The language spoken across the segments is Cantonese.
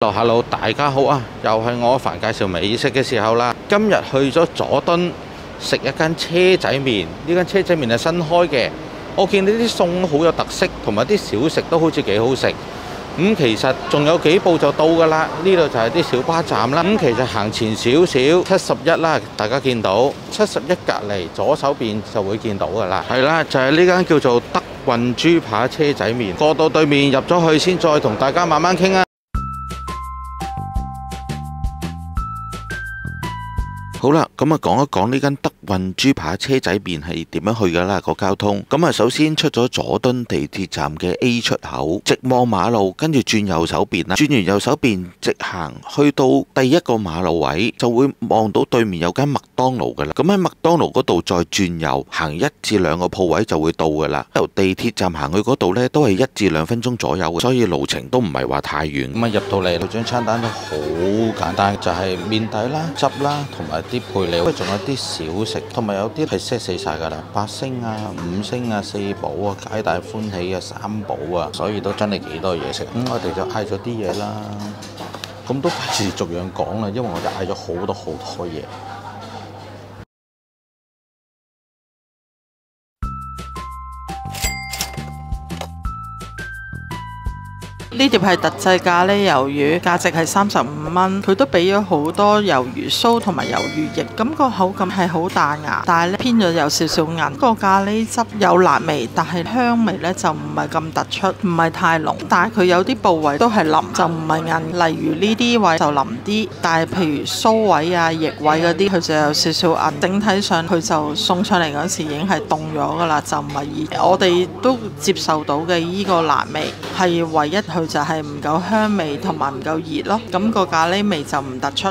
Hello，大家好啊！又係我凡介紹美食嘅時候啦。今日去咗佐敦食一間車仔麵，呢間車仔麵係新開嘅。我見呢啲餸好有特色，同埋啲小食都好似幾好食。其實仲有幾步就到㗎啦。呢度就係啲小巴站啦。其實行前少少71啦，大家見到71隔離左手邊就會見到㗎啦。係啦，就係呢間叫做德運豬扒車仔麵。過到對面入咗去先，再同大家慢慢傾啊！好啦，咁啊講一講呢間德運豬扒車仔麵係點樣去噶啦個交通。咁啊首先出咗佐敦地鐵站嘅 A 出口，直望馬路，跟住轉右手邊啦。轉完右手邊直行，去到第一個馬路位就會望到對面有間麥當勞噶啦。咁喺麥當勞嗰度再轉右行1至2個鋪位就會到噶啦。由地鐵站行去嗰度呢，都係1至2分鐘左右，所以路程都唔係話太遠。咁啊入到嚟，張餐單都好簡單，就係麵底啦、汁啦，同埋啲配料，仲有啲小食，同埋有啲係 set 死晒㗎啦，8星啊、5星啊、4寶啊、皆大歡喜啊、3寶啊，所以都真係幾多嘢食。我哋就嗌咗啲嘢啦，咁都費事逐樣講啦，因為我哋嗌咗好多嘢。 呢碟係特製咖喱魷魚，價值係35蚊。佢都俾咗好多魷魚鬚同埋魷魚翼，咁個口感係好彈牙，但係咧偏咗有少少韌。個咖喱汁有辣味，但係香味咧就唔係咁突出，唔係太濃。但係佢有啲部位都係腍，就唔係韌。例如呢啲位就腍啲，但係譬如鬚位啊、翼位嗰啲，佢就有少少韌。整體上佢就送上嚟嗰時已經係凍咗㗎啦，就唔係熱。我哋都接受到嘅依個辣味係唯一佢就係唔夠香味同埋唔夠熱咯，咁個咖喱味就唔突出。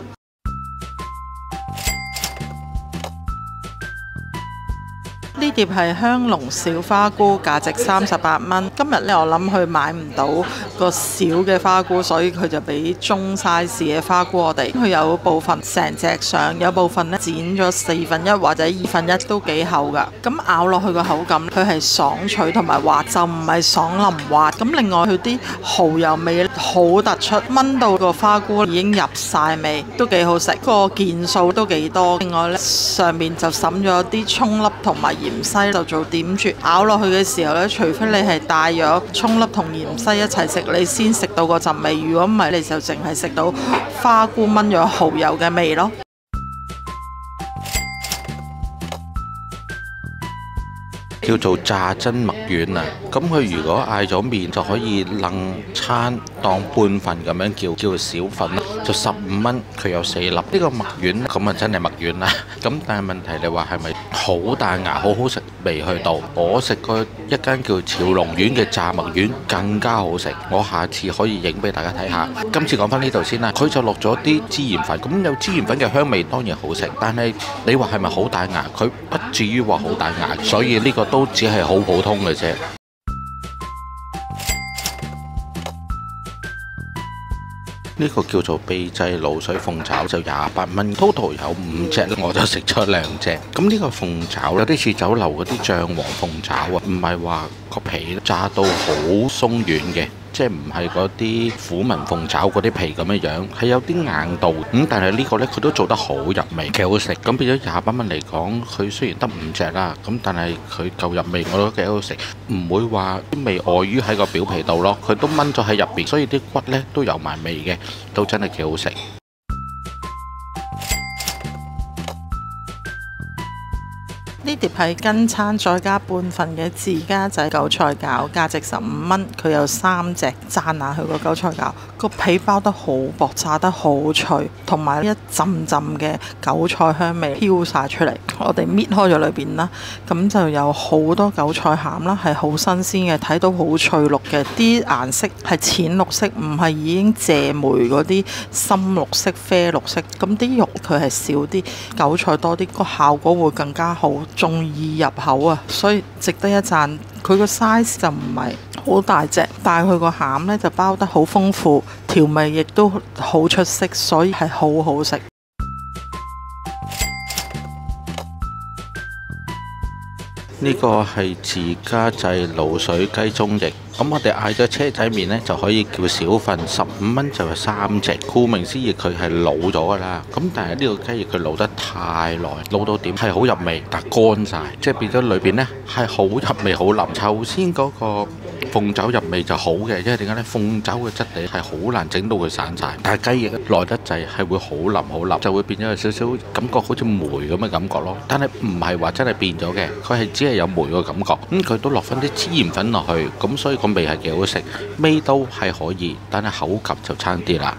呢碟係香濃小花菇，價值38蚊。今日呢，我諗佢買唔到個小嘅花菇，所以佢就俾中 size 嘅花菇我哋。佢有部分成隻上，有部分呢剪咗1/4或者1/2都幾厚㗎。咁咬落去個口感，佢係爽脆同埋滑，就唔係爽腍滑。咁另外佢啲蠔油味好突出，炆到個花菇已經入晒味，都幾好食。個件數都幾多。另外呢，上面就滲咗啲葱粒同埋芫荽就做點綴，咬落去嘅時候呢，除非你係帶咗葱粒同芫荽一齊食，你先食到嗰陣味。如果唔係，你就淨係食到花菇炆咗蠔油嘅味咯。 叫做炸真麥丸啊！咁佢如果嗌咗麵就可以楞餐當半份咁樣叫小份啦，就15蚊，佢有4粒。呢個麥丸咁啊真係麥丸啦。咁但係問題你話係咪好彈牙好好食？未去到，我食過一間叫潮龍苑嘅炸麥丸更加好食，我下次可以影俾大家睇下。今次講翻呢度先啦，佢就落咗啲孜然粉，咁有孜然粉嘅香味當然好食，但係你話係咪好彈牙？佢不至於話好彈牙，所以呢個都只係好普通嘅啫。呢個叫做秘製鹵水鳳爪，就28蚊，total 有5隻，我就食咗2隻。咁呢個鳳爪有啲似酒樓嗰啲醬皇鳳爪啊，唔係話個皮炸到好鬆軟嘅，即係唔係嗰啲虎紋鳳爪嗰啲皮咁嘅樣，係有啲硬度。但係呢個呢，佢都做得好入味，幾好食。咁變咗28蚊嚟講，佢雖然得5隻啦，咁但係佢夠入味，我覺得幾好食，唔會話啲味礙於喺個表皮度咯。佢都炆咗喺入邊，所以啲骨呢都有埋味嘅，都真係幾好食。 呢碟係跟餐再加半份嘅自家製韭菜餃，價值15蚊。佢有3隻，讚下佢個韭菜餃，個皮包得好薄，炸得好脆，同埋一陣陣嘅韭菜香味飄晒出嚟。我哋搣開咗裏邊啦，咁就有好多韭菜餡啦，係好新鮮嘅，睇到好翠綠嘅，啲顏色係淺綠色，唔係已經謝梅嗰啲深綠色、啡綠色。咁啲肉佢係少啲，韭菜多啲，個效果會更加好。仲易入口啊，所以值得一讚。佢個 size 就唔係好大隻，但係佢個餡呢就包得好豐富，調味亦都好出色，所以係好好食。 呢個係自家製鹵水雞中翼， 咁我哋嗌咗車仔麵呢，就可以叫小份，15蚊就有3隻。顧名思義，佢係老咗㗎啦。咁但係呢個雞翼佢老得太耐，老到點係好入味，但乾晒，即係變咗裏邊呢係好入味好腍。頭先嗰個鳳爪入味就好嘅，因為點解呢？鳳爪嘅質地係好難整到佢散晒，但係雞翼耐得滯係會好腍好腍，就會變咗有少少感覺好似梅咁嘅感覺咯。但係唔係話真係變咗嘅，佢係只係有梅嘅感覺。佢都落翻啲孜然粉落去，咁所以個味係幾好食，味道係可以，但係口感就差啲啦。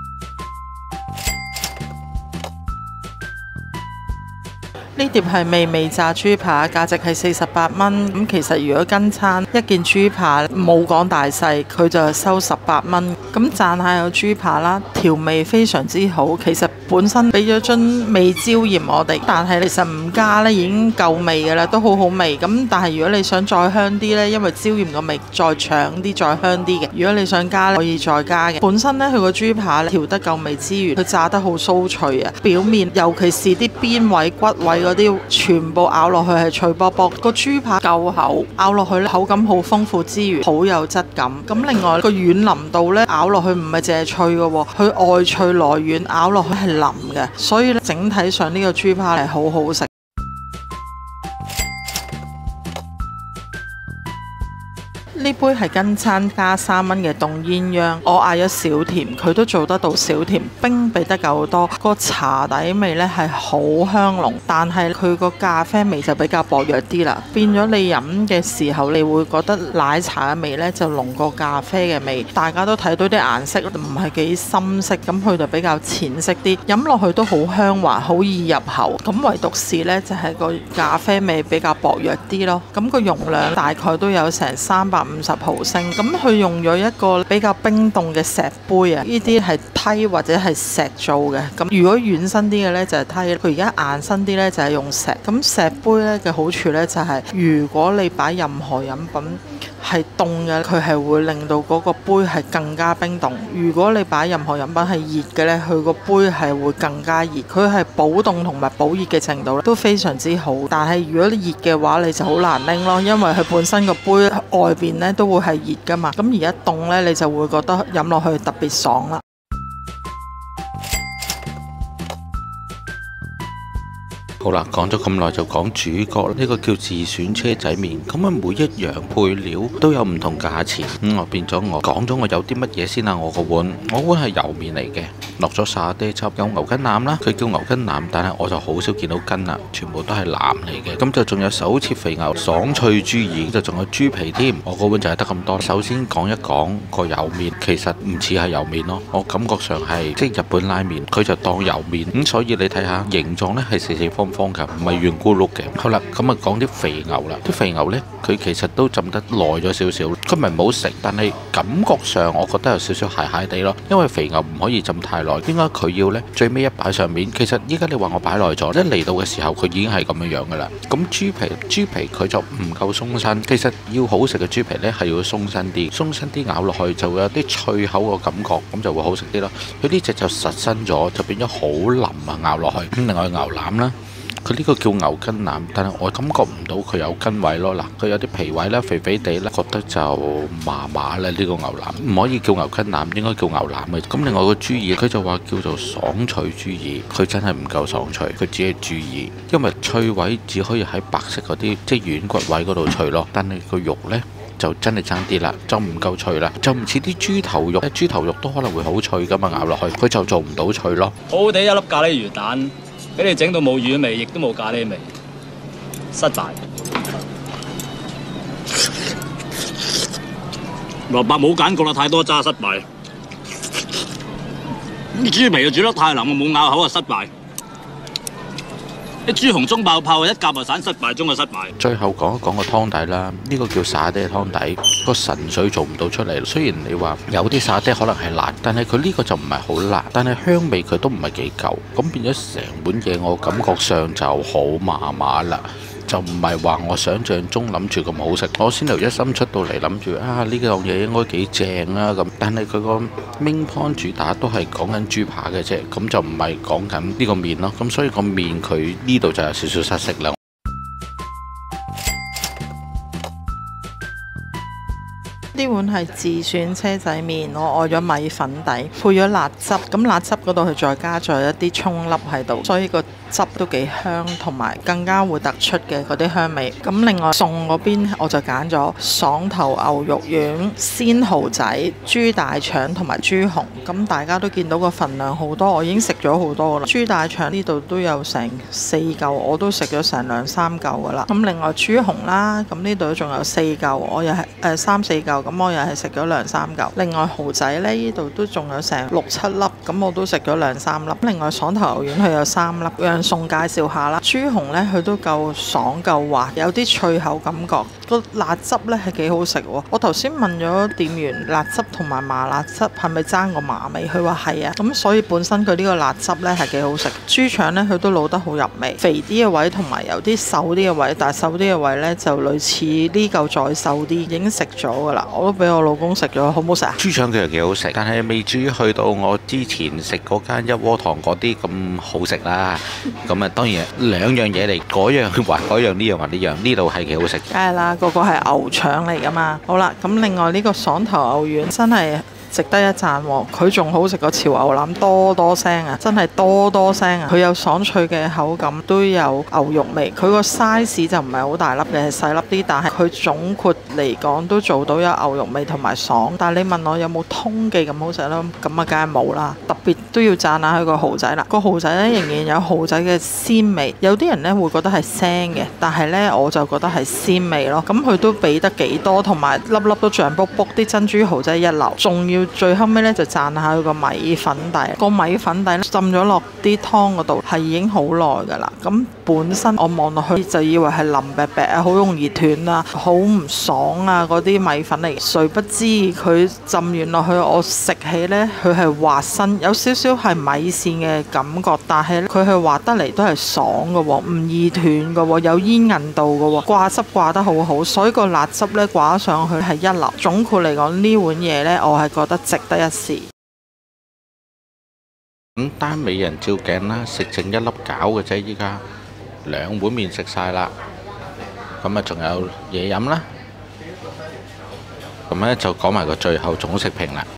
呢碟係味味炸豬扒，價值係48蚊。咁其實如果跟餐一件豬扒冇講大細，佢就收18蚊。咁讚下有豬扒啦，調味非常之好。其實本身俾咗樽味椒鹽我哋，但係其實唔加呢已經夠味㗎啦，都好好味。咁但係如果你想再香啲呢，因為椒鹽個味再搶啲、再香啲嘅。如果你想加可以再加嘅。本身呢，佢個豬扒調得夠味之餘，佢炸得好酥脆啊！表面尤其是啲邊位骨位嗰啲全部咬落去係脆卜卜，個豬扒夠厚，咬落去咧口感好豐富之餘，好有質感。咁另外個軟腍度咧，咬落去唔係淨係脆嘅喎，佢外脆內軟，咬落去係腍嘅，所以咧整體上呢個豬扒係好好食。呢杯係跟餐加3蚊嘅凍鴛鴦，我嗌咗少甜，佢都做得到少甜，冰俾得夠多，個茶底味呢係好香濃，但係佢個咖啡味就比較薄弱啲啦，變咗你飲嘅時候，你會覺得奶茶嘅味呢就濃過咖啡嘅味。大家都睇到啲顏色唔係幾深色，咁佢就比較淺色啲，飲落去都好香滑，好易入口。咁唯獨是呢，就係個咖啡味比較薄弱啲咯。咁個容量大概都有成350毫升，咁佢用咗一個比較冰凍嘅石杯啊，呢啲係梯或者係石做嘅。咁如果軟身啲嘅呢，就係梯，佢而家硬身啲呢，就係用石。咁石杯呢嘅好處呢，就係，如果你擺任何飲品係凍嘅，佢係會令到嗰個杯係更加冰凍。如果你擺任何飲品係熱嘅呢，佢個杯係會更加熱。佢係保凍同埋保熱嘅程度都非常之好。但係如果你熱嘅話，你就好難拎咯，因為佢本身個杯外邊呢都會係熱噶嘛。咁而家凍呢，你就會覺得飲落去特別爽啦。 好啦，講咗咁耐就講主角，呢個叫自選車仔麵。咁啊，每一樣配料都有唔同價錢。我變咗我講咗我有啲乜嘢先啊？我個碗係油麵嚟嘅，落咗沙爹汁，有牛筋腩啦。佢叫牛筋腩，但係我就好少見到筋啦，全部都係腩嚟嘅。咁就仲有手切肥牛、爽脆豬耳，就仲有豬皮添。我個碗就係得咁多。首先講一講個油麵，其實唔似係油麵咯，我感覺上係即係日本拉麵，佢就當油麵咁，所以你睇下形狀呢係四四方方㗎，唔係圓咕碌嘅。好啦，咁啊講啲肥牛啦，啲肥牛呢，佢其實都浸得耐咗少少，佢唔係唔好食，但係感覺上我覺得有少少鞋鞋地咯，因為肥牛唔可以浸太耐，應該佢要呢最尾一擺上面。其實依家你話我擺耐咗，一嚟到嘅時候佢已經係咁樣樣噶啦。咁豬皮佢就唔夠鬆身，其實要好食嘅豬皮呢係要鬆身啲，鬆身啲咬落去就會有啲脆口嘅感覺，咁就會好食啲咯。佢呢隻就實身咗，就變咗好腍啊，咬落去。咁另外牛腩啦。佢呢個叫牛筋腩，但係我感覺唔到佢有筋位咯。嗱，佢有啲皮位啦，肥肥地啦，覺得就麻麻啦。呢個牛腩唔可以叫牛筋腩，應該叫牛腩嘅。咁另外個豬耳，佢就話叫做爽脆豬耳，佢真係唔夠爽脆，佢只係豬耳，因為脆位只可以喺白色嗰啲即係軟骨位嗰度脆咯，但係個肉呢，就真係爭啲啦，就唔夠脆啦，就唔似啲豬頭肉，豬頭肉都可能會好脆噶嘛，咬落去佢就做唔到脆咯。 好好地一粒咖喱魚蛋，俾你整到冇魚味，亦都冇咖喱味，失敗。蘿蔔冇揀過啦，太多渣，失敗。啲豬皮又煮得太腍，冇咬口啊，失敗。啲豬紅中爆泡，一夾就散，失敗中嘅失敗。 最後講一講個湯底啦，呢個叫沙爹湯底，個神水做唔到出嚟。雖然你話有啲沙爹可能係辣，但係佢呢個就唔係好辣，但係香味佢都唔係幾夠，咁變咗成碗嘢我感覺上就好麻麻啦。就唔係話我想象中諗住咁好食。我先頭一心出到嚟諗住呢樣嘢應該幾正啦咁，但係佢個 main point 主打都係講緊豬扒嘅啫，咁就唔係講緊呢個麵咯。咁所以個麵佢呢度就有少少失色啦。 呢碗係自選車仔麵，我愛咗米粉底，配咗辣汁。咁辣汁嗰度佢再加咗一啲葱粒喺度，所以個汁都幾香，同埋更加會突出嘅嗰啲香味。咁另外餸嗰邊我就揀咗爽頭牛肉丸、鮮蠔仔、豬大腸同埋豬紅。咁大家都見到個份量好多，我已經食咗好多啦。豬大腸呢度都有成4嚿，我都食咗成2、3嚿噶啦。咁另外豬紅啦，咁呢度仲有4嚿，我又係3、4嚿，咁我又係食咗2、3嚿。另外蠔仔呢度都仲有成6、7粒，咁我都食咗2、3粒。另外爽頭牛丸佢有3粒。樣餸介紹下啦，豬紅呢，佢都夠爽夠滑，有啲脆口感覺。個辣汁呢係幾好食喎。我頭先問咗店員辣汁同埋麻辣汁係咪爭個麻味，佢話係啊。咁所以本身佢呢個辣汁呢係幾好食。豬腸呢，佢都滷得好入味，肥啲嘅位同埋有啲瘦啲嘅位，但係瘦啲嘅位呢就類似呢嚿再瘦啲，已經食咗噶啦。我都俾我老公食咗，好唔好食啊？ 豬腸其實幾好食，但係未至於去到我之前食嗰間一鍋堂嗰啲咁好食啦。咁啊，當然2樣嘢嚟，嗰樣話嗰樣，呢樣話呢樣，呢度係幾好食。 梗係啦，個係牛腸嚟噶嘛。好啦，咁另外呢個爽頭牛丸真係值得一讚喎，佢仲好食過潮牛腩多聲啊！真係多聲啊！佢有爽脆嘅口感，都有牛肉味。佢個 size 就唔係好大粒嘅，係細粒啲，但係佢總括嚟講都做到有牛肉味同埋爽。但係你問我有冇通記咁好食咯？咁啊，梗係冇啦。特別都要讚下佢個蠔仔啦。個蠔仔呢，仍然有蠔仔嘅鮮味，有啲人呢會覺得係腥嘅，但係呢，我就覺得係鮮味咯。咁佢都俾得幾多，同埋粒粒都脹卜卜，啲珍珠蠔仔一流，仲要最後尾咧就讚下佢個米粉底，個米粉底浸咗落啲湯嗰度係已經好耐噶啦。咁本身我望落去就以為係腍白白啊，好容易斷啊，好唔爽啊嗰啲米粉嚟，誰不知佢浸完落去，我食起呢，佢係滑身，有少少係米線嘅感覺，但係佢係滑得嚟都係爽嘅喎，唔易斷嘅喎，有煙韌度嘅喎，掛汁掛得好好，所以個辣汁呢掛上去係一流。總括嚟講呢碗嘢呢，我係覺得值得一試。 咁單美人照鏡啦，食剩1粒餃嘅啫，依家2碗麵食晒啦。咁啊，仲有嘢飲啦。咁呢就講埋個最後總食評啦。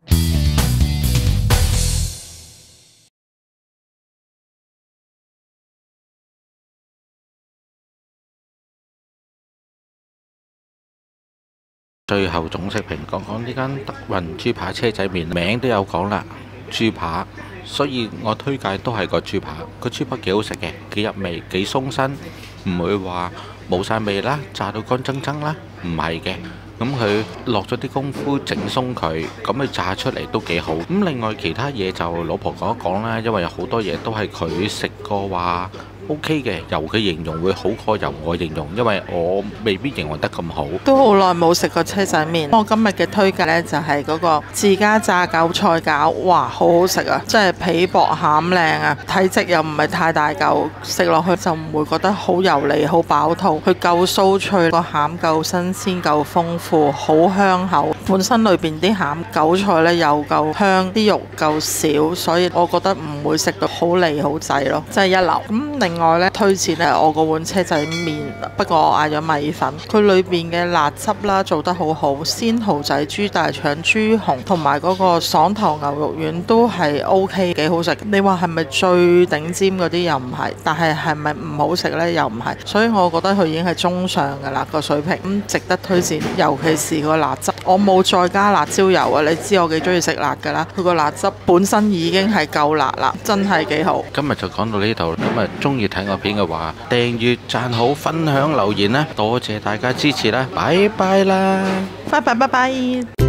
最後總食評講講呢間德雲豬扒車仔麵，名都有講啦，豬扒，所以我推介都係個豬扒。個豬扒幾好食嘅，幾入味，幾鬆身，唔會話冇晒味啦，炸到乾爭爭啦，唔係嘅。咁佢落咗啲功夫整鬆佢，咁佢炸出嚟都幾好。咁另外其他嘢就老婆講一講啦，因為有好多嘢都係佢食過話OK 嘅，由佢形容會好過由我形容，因為我未必形容得咁好。 都好耐冇食過車仔麵，我今日嘅推介呢，就係嗰個自家炸韭菜餃，哇，好好食啊！真係皮薄餡靚啊，體積又唔係太大嚿，食落去就唔會覺得好油膩、好飽肚。佢夠酥脆，個餡夠新鮮、夠豐富，好香口。本身裏邊啲餡韭菜呢又夠香，啲肉夠少，所以我覺得唔會食到好膩好滯咯，真係一流。咁另外呢，推薦呢我個碗車仔麵，不過我嗌咗米粉，佢裏邊嘅辣汁啦做得好好，鮮蠔仔、豬大腸、豬紅同埋嗰個爽頭牛肉丸都係 OK 幾好食。你話係咪最頂尖嗰啲又唔係，但係係咪唔好食呢又唔係，所以我覺得佢已經係中上㗎啦個水平，咁值得推薦。尤其是個辣汁，我冇再加辣椒油啊！你知我幾中意食辣㗎啦，佢個辣汁本身已經係夠辣啦，真係幾好。 今日就講到呢度，咁啊中意睇我片嘅話，訂閱、讚好、分享、留言啦，多謝大家支持啦，拜拜啦！ 拜拜。